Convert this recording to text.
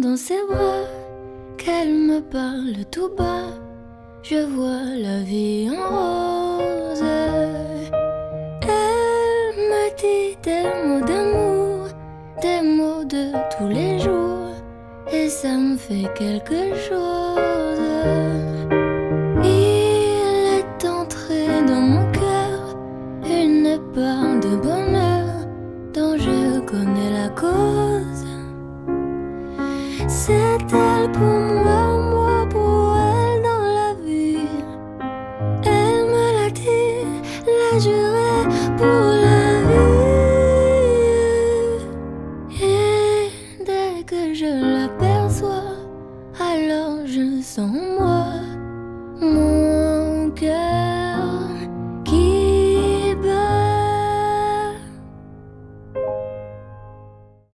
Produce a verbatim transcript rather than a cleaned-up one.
dans ses bras, qu'elle me parle tout bas. Je vois la vie en rose. Elle me dit des mots d'amour, des mots de tous les jours, et ça me fait quelque chose. Il est entré dans mon cœur une part de bonheur dont je connais la cause. C'est elle pour moi, moi pour elle dans la vie. Elle me l'a dit, l'a juré pour la vie. Et dès que je l'aperçois, alors je sens